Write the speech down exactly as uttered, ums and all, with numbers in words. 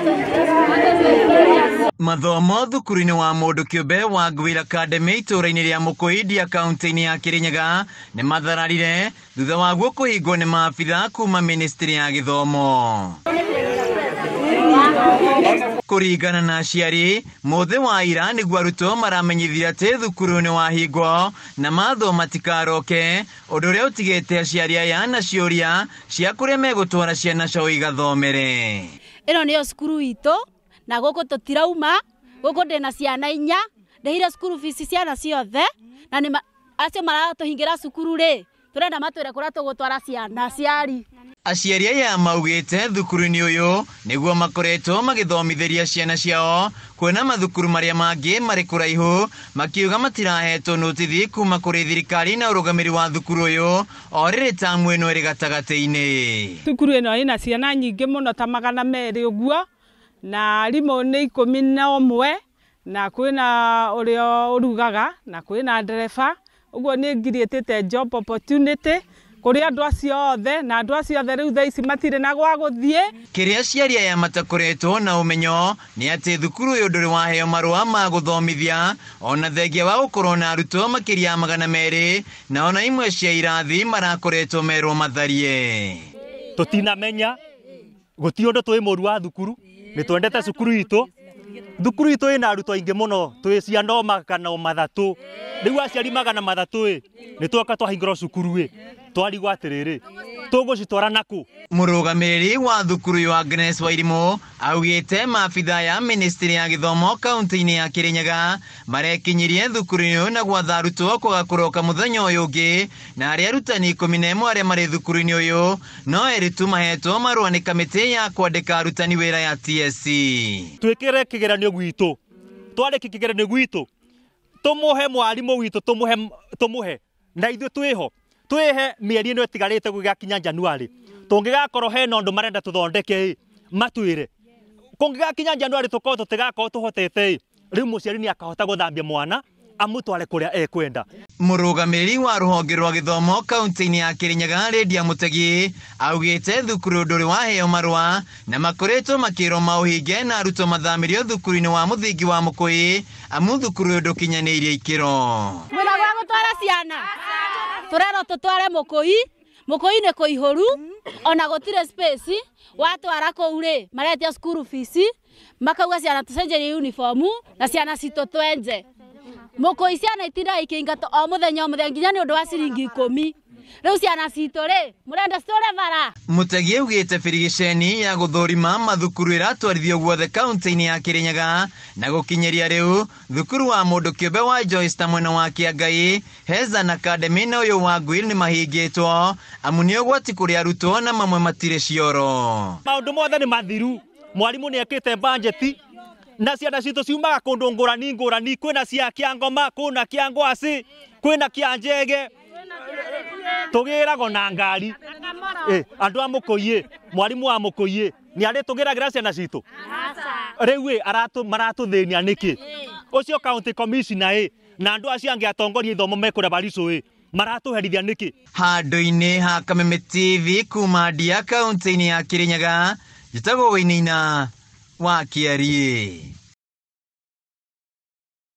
Mathomo thukuru-inĩ wa mũndũ kĩũmbe wa Ngwĩra Academy itũũra-inĩ rĩa Mũkũi kaunti-inĩ ya Kĩrĩnyaga nĩ mathararire thutha waguo kũhingwo nĩ maabitha kuma ministry ya gĩthomo. Kũringana na aciari, mũthĩ wa ira nĩguo arutwo maramenyithio atĩ thukuru nĩ wahingwo na matho matikaroke, ũndũ ũrĩa ũtigĩte aciari aya na ciũria cia kũrĩa megũtwara ciana ciao igathomere. Ĩno nĩyo cukuru itũ na gũkũ tũtirauma, gũkũ ndĩna ciana inya, ndĩhire cukuru fees ciana ciothe, na nĩ acio maratũhingĩra cukuru rĩ, tũrenda matwĩre kũrĩa tũgũtwara ciana aciari. Aciari aya maugĩte thukuru-inĩ ũyũ nĩguo makoretwo magĩthomithĩria ciana ciao, kuona mathukuru marĩa mangĩ marĩ kũraihu, makiuga matirahetwo notithi kuma kũrĩ thirikari na ũrũgamĩrĩri wa thukuru ũyũ o rĩrĩ tamu ĩno ĩrĩ gatagatĩ-inĩ. Thukuru ĩno ĩna ciana nyingĩ mũno ta magana merĩ ũguo, na arimũ nĩ ikũmi na ũmwe, na kwĩna ũrĩa ũrugaga, na kwĩna ndereba, ũguo nĩ ngiriĩtĩte job opportunity kũrĩ andũ acio othe, na andũ acio othe rĩu thaa ici matirĩ na gwa gũthiĩ. Kĩrĩa aciari aya matakoretwo na ũmenyo nĩ atĩ thukuru ũyũ ndũrĩ waheo marũa ma gũthomithia, ona thengia wa gũkorwo na arutwo makĩria magana merĩ, na ona imwe cia irathi marakoretwo merwo matharie. Tũtinamenya gũtirĩ ũndũ twĩ mũru wa thukuru, nĩ twendete cukuru itũ. Thukuru itũ ĩna arutwo aingĩ mũno, twĩ ciana o magana mathatũ. Rĩu aciari magana mathatũ ĩ, nĩ twoka twahingũra cukuru ĩ, twarigwo atĩrĩrĩ, tũgũcitwara nakũ? Mũrũgamĩrĩri wa thukuru ya Agnes Wairimũ augĩte maabitha ya ministry ya gĩthomo kaunti-inĩ ya Kĩrĩnyaga marekinyirie thukuru-inĩ na gwatha arutwo kwaga kũroka mũthenya ũyũ ũngĩ, na arĩa arutani ikũmi na ĩmwe arĩa marĩ thukuru-inĩ ũyũ no erĩ tu mahetwo marũa nĩ kamĩtĩ ya kwandĩka arutani wĩra ya T S C. Twĩkĩre kĩgeranio gwitũ, twarĩki kĩgeranio gwitũ, tũmũhe mwarimũ witũ, tũmũhe tũmũhe na ithuĩ twĩho, twĩhe mĩeri ĩno ĩtigarĩte gũgakinya January. Tũngĩgakorwo hena ũndũ marenda tũthondeke, matwĩre. Kũngĩgakinya January tũkorwo tũtigakorwo tũhotete, rĩu mũciari nĩ akahota gũthambia mwana amũtware kũrĩa ekwenda. Mũrũgamĩrĩri wa rũhonge rwa gĩthomo kaunti-inĩ ya Kĩrĩnyaga Lydia Mũtegi augĩte thukuru ndũrĩ waheo marũa na makoretwo makĩrwo maũhinge na arutwo mathamĩrio thukuru-inĩ wa mũthingi wa Mũkũi, amu thukuru ũyũ ndũkinyanĩirie ikĩro. Mwĩna gwa gũtwara ciana, tũrerwo tũtware Mũkũi, Mũkũi nĩ kũihũru, ona gũtirĩ space, watwara kũu rĩ, maretia cukuru fees, makauga ciana tũcenjerie uniform na ciana citũ twenje. Mũkũi ciana itinda ikĩingata o mũthenya o mũthenya nginya nĩ ũndũ wa ciringi ikũmi. Rĩu ciana citũ rĩ, mũrenda citũre bara. Mũtegi augĩte birigiceni ya gũthũrima mathukuru ĩratwarithio guothe kaunti-inĩ ya Kĩrĩnyaga, na gũkinyĩria rĩu thukuru wa mũndũ kĩũmbe wa Joyce ta mwena wa Kĩangai, Hezan Academy na ũyũ wa Ngwĩra nĩ mahingĩtwo, amu nĩ ũgwati kũrĩ arutwo na mamwe matirĩ cioro. Maũndũ mothe nĩ mathiru, mwarimũ nĩ ekĩte budget, na ciana citũ ciumaga kũndũ ngũrani ngũrani, kwĩna cia Kĩangoma, kwĩna Kĩangwacĩ, kwĩna Kĩanjege, tũgĩragwo na ngari. Eh, andũ a Mũkũi, mwarimũ wa Mũkũi nĩ arĩ tũgĩragĩra ciana citũ. Rĩu aratũ maratũthĩnia nĩkĩ? Ũcio county commissioner na andũ acio angĩ atongoria ithomo mekũrĩa Barisũ maratũherithia nĩkĩ? Handũ-inĩ ha Kameme T V kuma Ndia kaunti-inĩ ya Kĩrĩnyaga, njĩtagwo Wĩinaina wa Kĩarie.